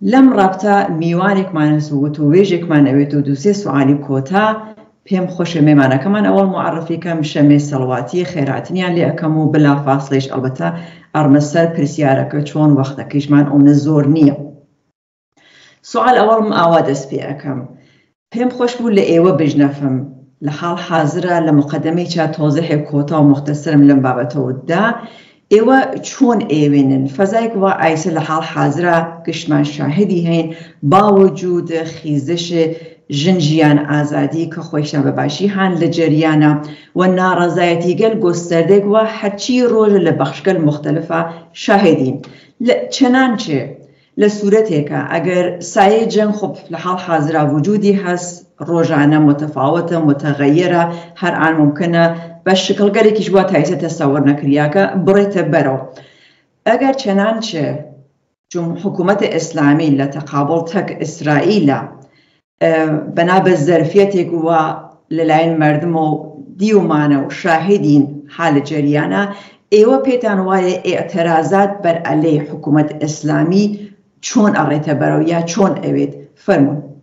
لم رابطة ميوانك ما نسوت وويجك ما نويتو دوسي سؤالي كوتا بهم خوش ميمانا كمان أول معرفي كم شمي صلواتي خيراتني يعني لأكمو بلا فاصليش البتا أرمسر برسيارك چون وقتكيش من أم الزور نية سؤال أول مآوادس في أكم بهم خوش بول لأيوة بجنفم لحال حاضرة لمقدمي چا توضيح كوتا ومختصرم لمبابتو دا ايوه چون ايوينن فزايك و ايسا لحال حاضرة كشمان شاهدي هين باوجود خيزش جنجيان آزادي كخوشنا بباشي هان لجريانا و نارضايتي قل گستردك و حچي روج لبخشقل مختلفة شاهدين چنانچه لصورتك اگر سايه جن خب لحال حاضرة وجودي هس روجانا متفاوتة متغيرة هر آن ممكنة بشكل قالك جوا تايسة تصور نكرياكا بريت برو اگر چنانچه حكومة اسلامي لتقابل تك اسرائيل بنا بالظرفية جوا للاين مردمو ديومانا وشاهدين حال جريانا ايوه بيتان واي اعتراضات بر عليه حكومة اسلامي چون اريت برو يا چون اويد فرمون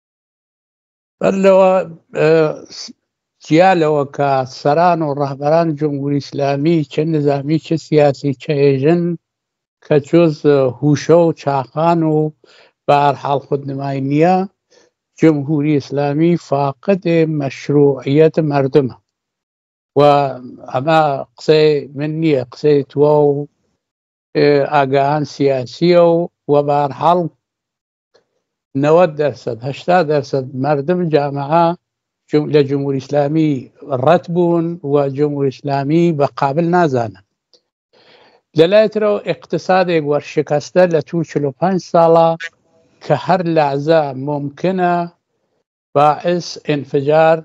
بلو جيالو كسران ورهبران جمهوري اسلامي چه نظامي چه سياسي چه ايجن كجوز هوشو چاخانو بهر حال خود نماینیه جمهوري اسلامي فاقد مشروعية مردمه وأما قصي مني قصي تو آگاهان سياسية وبهر حال 90% 80% مردم جامعة لجمهوري اسلامي رتبون وجمهوري اسلامي بقابل نازانا للايترو اقتصادي ورشكسته لتو 45 سالة كهر لحظة ممكنة باعث انفجار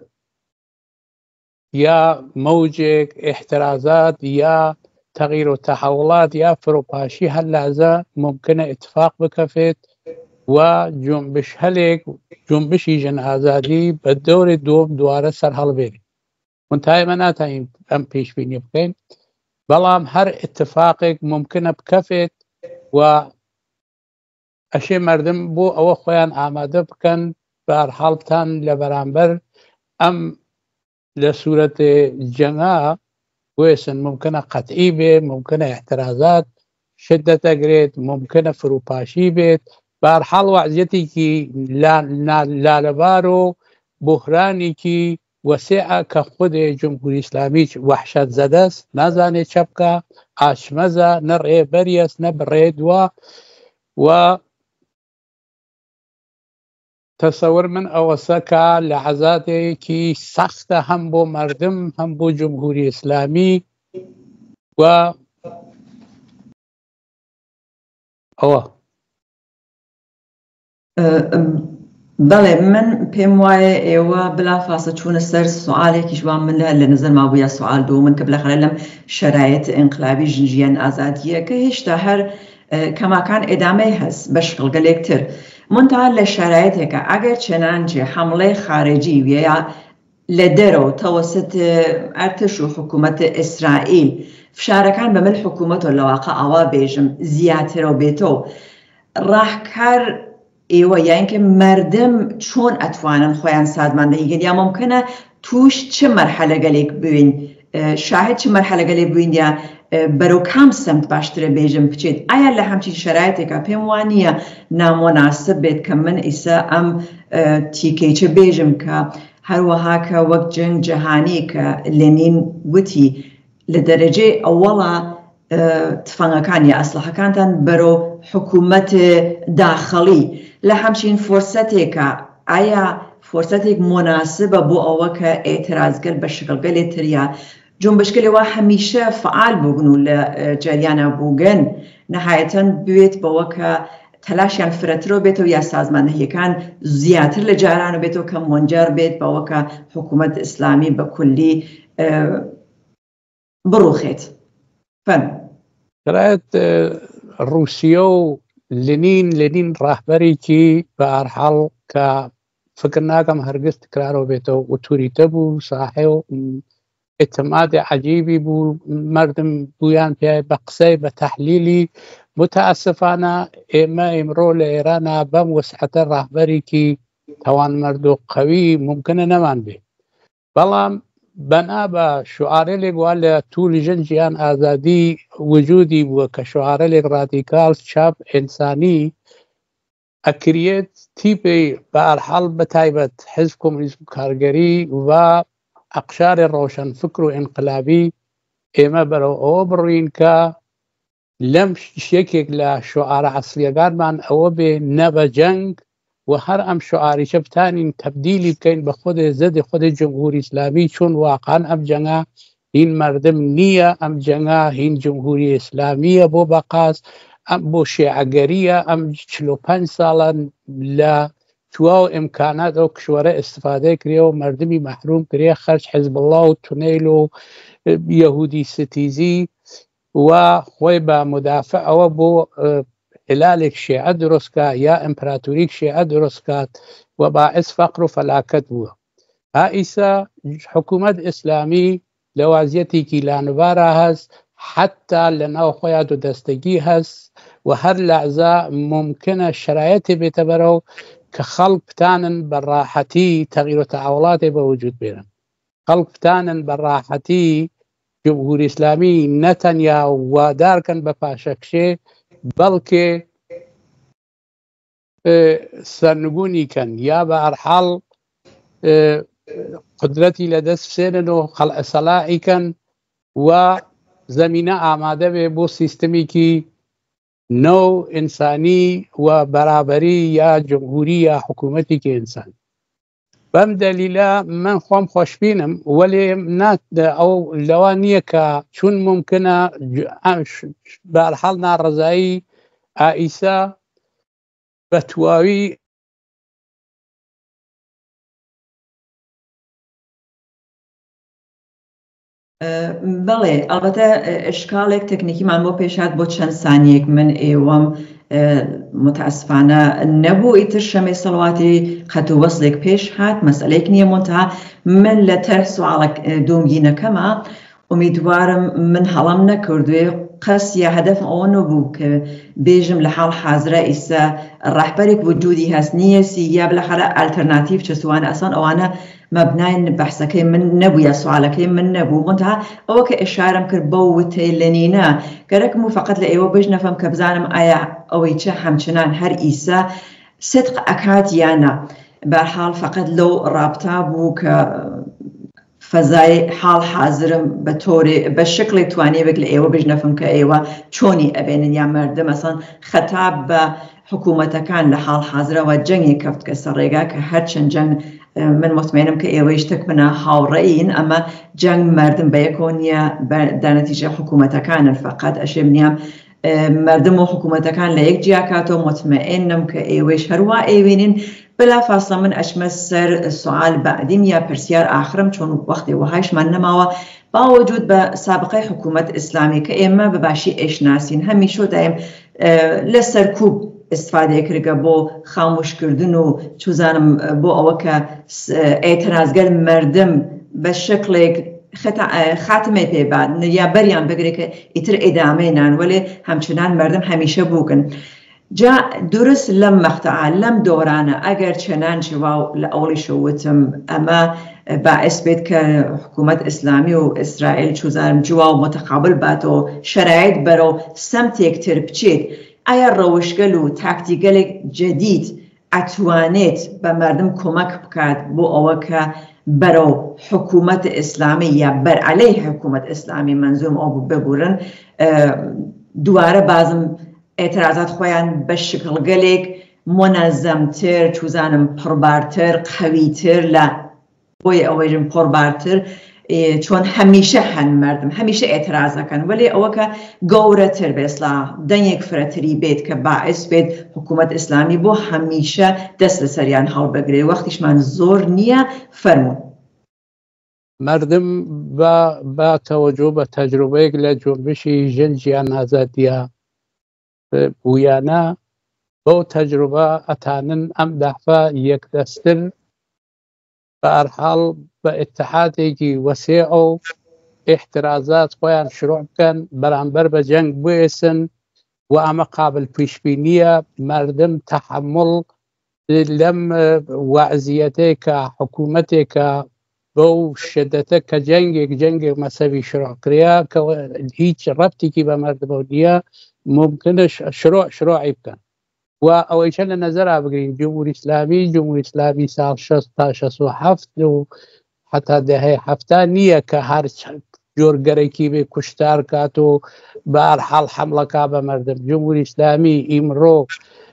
يا موجة احترازات يا تغيير وتحولات يا فروباشي هاللحظة ممكنة اتفاق بكفت وجنبش هلك جنبش يجن آزادي بالدور الدوم دوارة سر هالبيري وانتهي مناتها ام بيش بين يبقين بلام هر اتفاقك ممكنة بكفت و اشي مردم بو او خوان آماده بكن بار حالتان لبرانبر ام لصورة جناح ويسن ممكنة قطعي بيت ممكنة احترازات شدة قريت ممكنة فروباشي بيت بار حال وعزيتي كي لا لبارو بحراني كي وسيعة كخود جمهوري اسلامي وحشت زدس نازاني چبكا آشمزة نرعي بريس نبري دوا و تصور من اوسكا لحظاتي كي سخت هم بو مردم هم بو جمهوري اسلامي و بله من پیم وای ایوه بلا فاصله چون سر سؤالی که جوان من له لنظر ما بویا سؤال دو من قبل خلالم شرایط انقلابی جنجیان آزادیه که هشتا هر كما كان ادامه هست بشكل قليكتر منتهى للشرائط اگر چنانچه حمله خارجي ويا لدرو توسط ارتش وحكومة اسرائيل فشاركان بمن حكومته الواقع اوا بيجم زياتر وبيتو راح كار ايوه يعني که مردم چون اتوانن خوان سازماندهی یا ممکنه توش چه مرحله گلیک ببین شاهد چه مرحله گلیک ببین یا برو کم سمت باشتره بیجم بچید آیا لحمچی شرایطی که پیموانیه نامناسب بید که من ایسا ام تیکی چه بیجم که هر وها که وقت جنگ جهانی که لنین وطی لدرجه اولا تفنگکان یا اصلاح کانتن برو حکومت داخلی لحمچین فرصتی که آیا فرصتی مناسبه بو اوه که اعتراض گل بشکل گلی تریا جنبش گلی و همیشه فعال بگنو لجریان بوگن نهایتا بیت با وکه تلاشیان فراترو بیتو یا سازماندهی کان زیاتر لجارانو بیتو که منجر بیت با وکه حکومت اسلامی بکلی بروخیت فهم شرایط روسيا لنين راهبري كي بارحل ك فكرنا كم هرجس تكرارو بيتو وتوريتبو صاحيو اعتماد عجيبي بو مردم بويان في بقصي بتحليلي متاسفانە ئێمە ئێمڕۆ لە ئێرانە بەم وسعەتە ڕاهبەرێکی تاوانمەرد و قەوی ممکنە نەمان بێ بەڵام بەنا بە شعارێک وا لە توولی ژەنجیان ئازادی وجودی بووە کە شعارێک ڕادیکال چاپ ئینسانی ئەکرێت تیپی بەهەرحاڵ بەتایبەت حزب کۆمونیسم کارگەری و ئەقشاری ڕۆشنفکر و ئینقلابی ئێمە بەرەو ئەوە بڕین کە لەم شتێکێک لە شعارە عەسڵیەکانمان ئەوە بێ نەبە جەنگ و هەر ئەم شعاریشە بتانین تەبدیلی بکەین بە خودێ زەدی خودی جمهوری ئیسلامی چون واقعاً ئەم جەنگە هین مردم نییە ئەم جەنگە هین جمهوری ئیسلامیە بۆ بەقاس ئەم بۆ شیعەگەریە ئەم 45 ساڵە لە تواو ئیمکانات ئەو کشوەرە ئیستفادە کرێ و مردمی مەحروم کرێ خەرج حزب الله و تونێل و یەهودی ستیزی و خۆی بە مدافع ئەوە بۆ هلالێک شیعە دروستکە یا ئیمپراتوریک شیعە دروستکات و باعث فەقر و فەلاکەت بووە ها ئیسا حکوومەت ئیسلامی لە وازیەتێکی لانوبارە هەست حتا لە ناو خۆیان و دەستگی هەست و هەر لەحزە ممکنە شرایەتی بێتە بەرەو کە خەڵک بتانن بە ڕاحەتی تەغییر و تەحوڵاتێ بە وجود بێنن خەڵک بتانن بە ڕاحەتی جمهوری ئیسلامی نەتەنیا وادارکەن بە پاشەکشێ بەڵکێ سەرنگونی کەن یا بە هەرحاڵ قدرەتی لە دەست بسێنن و سەلاحی کەن و زەمینە ئامادە بێ بۆ سیستەمێکی نەو ئینسانی و بەرابەری یا جمهوری یا حکوومەتێکی ئینسانی بەم دەلیلە من خۆم خۆشببینم وەلێ ئەو لەوە نییە کە چون ممکنە بە هەرحاڵ ناڕەزایی ئائیسا بە تواوی بەڵێ ئەڵبەتە ئشکالێک تەکنیکیمان بۆ پێشات بۆ چەند سانیەک من ئێوەم متاسفانە نەبوو ئیتر شەمەی سەڵواتی قەت و وەسڵێک پێش هات مەسئلەیەک نییە منتها من لە تەر سوالێک دومگینەکەمە ئومیدوارم من هەڵام نەکردوێ قەس یا هەدەفم ئەوە نەبوو کە بێژم لە حاڵ حازرە ئیسا ڕاهبەرێک وجودی هەست نیەسی یا بلەخەرە ئالتەرناتیڤ چەسوانە ئەسان ئەوانە مەبناین بەحسەکەی من نەبوو یا سوالەکەی من نەبوو منتها ئەوە کە ئێشارم کرد بە وتەی لەنینە گەرەکم و فەقەت لە ئێوە بەش نەفەم کە بزانم ئایا ئەوەی چە هەمچنان هەر ئیسا صدق ئەکات یانە بەرحاڵ فەقەت لەو ڕابتا بوو کە فەزای حاڵ حازرم بە تۆرێ بە شکڵێک توانێ بێت لە ئێوە بژ نەفم کە ئێوە چۆنی ئەبێنن یا مەردە مەسەن خەتاب بە حکوومەتەکان لە حاڵ حازرەوە جەنگی کەفت کە سەرڕێگا کە هەرچەند جەنگ من مطمئنم کە ئێوەی شتێک منە هاوڕێین ئەمە جەنگ مردم بە یەکۆ نییە دانەتیجە حکوومەتەکانن فەقەت ئەشێ بنیام مردم و حکوومەتەکان لە یەک جیاکاتەوە مطمئنم کە ئێوەش هەروە ئێوێنین بلا فاصلە من ئەچمە سەر سوال بەعدیم یا پرسیار ئاخرم چۆن وەختی وهایشمان نەماوە باوەجود بە سابقەی حکوومەت ئیسلامی کە ئێمە بەباشی ئێشناسین هەمیشە دایم لە سەرکوب استفاده کرده بۆ خاموشکردن و چوزانم بۆ ئەوە کە ئێترازگەر مردم بە شکلێک خاتمێ پێبات یا بەریان بگرێت کە ئیتر ئێدامێنان وەلێ هەمچنان مردم هەمیشە بووکن جا درست لەم مەقتەعە لەم دۆرانە ئەگەر چەنان شواو لە ئەوڵی شەوتم ئەمە باعث بێت کە حکوومەت ئیسلامی و ئیسرائیل چوزانم جوا و متقابل باتەوە شرایط بەرەو سەمتێکتر بچێت ئایا ڕەوشگەل و تاکتیگەلێک جدید ئەتوانێت بە مردم کۆمەک بکات بۆ ئەوە کە بەرەو حکوومەت ئیسلامی یا بەرعەلەی حکوومەت ئیسلامی منزوم ئەو ببورن دوارە بازم ئێترازات خۆیان بە شکڵگەلێک مۆنەزەمتر چوزانم پڕبارتر قەویتر لە بۆی ئەوەژم پڕبارتر چۆن هەمیشە هەن مردم هەمیشە ئێترازەکەن وەلێ ئەوە کە گەورەتر بێسلا دەنگێک فرەتری بێت کە باعث بێت حکوومەت ئیسلامی بۆ هەمیشە دەست لە سەریان هەڵبەگرێ وەختیشمان زۆر نییە فەرموون مردم بە تەوەجۆ بە تەجروبەیەک لە جۆربشی ژەنجیان ئازادیە بوویانە بەو تەجروبە ئەتانن ئەم دەفە یەکدەستر بە هەرحاڵ بە ئیتحادێکی وەسێع و احترازات خۆیان شروع بکەن بەرامبەر بە جەنگ بوێسن وأما قابل بيشبينية مردم تحمل لم وعزيتك حكومتك بو شدتك جنگ مساوي شروع كريا هيك ربطي كي بمردمونية ممكن شروع يمكن وأول شيء نظرها بقرين جمهوري إسلامي سال 16 حتى ده حفتانية كهار جورگری کی به کشتار کاتو بار حال حمله کا به مردم جمهوری اسلامی امرو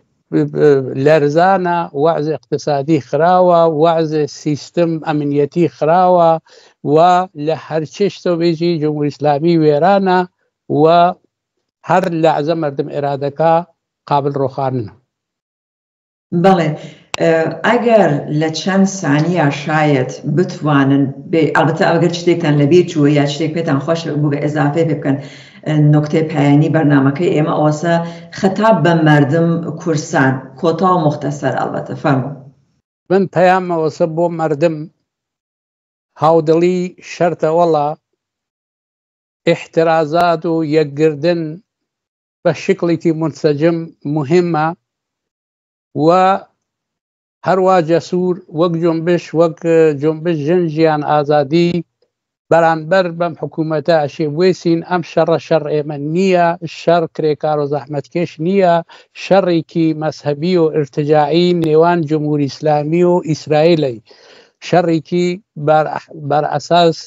لرزانا وعز اقتصادي خراوة وعز سيستم امنيتي خراوة ولهرچشتو بيجي جمهور اسلامي ويرانا وهر لعزة مردم ارادكا قابل روخان. بله ئەگەر لە چەند سانیە شایەت بتوانن ئەلبەتە ئەگەر شتێکتان لەبیر چووە یا شتێک پێتان خۆش بوو بە ئێزافێ پێ بکەن نۆکتەی پایانی بەرنامەکەی ئێمە ئەوەسە خەتاب بە مردم کورسان کۆتا و مختصر ئەلبەتە فەرموو. من پەیامەوەسە بۆ مردم هاودڵی شەرتە وەڵا احترازات و یەکگردن بە شکڵێکی منسەجم مهمە و هەروە جەسوور وەک جۆنبش ژنجیان ئازادی بەرامبەر بەم حکوومەتە ئەشێ وێسین ئەم شەڕ ئێمە نییە شەڕ کرێکار و زەحمەتکێش نییە شەڕێکی مەسهەبی و ئرتجاعی نێوان جمهوری ئیسلامی و ئیسرائیلی شەڕێکی بەر ئەساس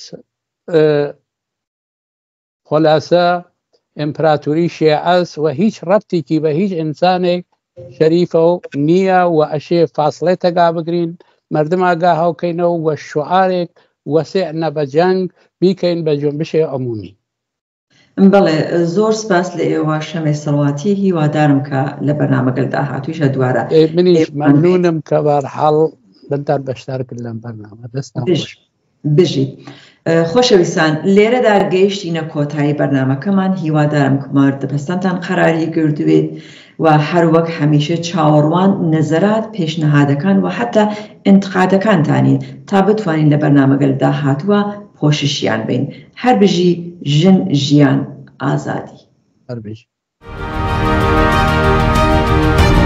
خۆلاسە ئیمپراتوری شیعەس و هیچ ڕەبتێکی بە هیچ ئینسانێک شەریفە و نییە و ئەشێ فاسڵێ تەگا بگرین مردم ئاگا هاوکەینەوە و شوعارێک وەسێع نەبە جەنگ بیکەین بە جۆنبشێ عمومی. بەڵێ زۆر سپاس لە ئێوە شەمێ سەڵواتی هیوادارم کە لە بەرنامەگەلدا هاتوویشە دوارە منیش مەمنونم کە بەرحاڵ بەندان بەشدار کرد لەم بەرنامە دەستان بژی. خۆشەویستان لێرەدا گەیشتینە کۆتایی بەرنامەکەمان هیوادارم کە مەردەپەستانتان قەراری گردوێت و هەر وەک هەمیشە چاوەڕوان نەزەرات پێشنەهادەکان و حتا ئینتقادەکانتانین تا بتوانین لە بەرنامەگەلدا هاتووە پۆششیان بین. هەر بژی ژن ژیان ئازادی. هەر بژی.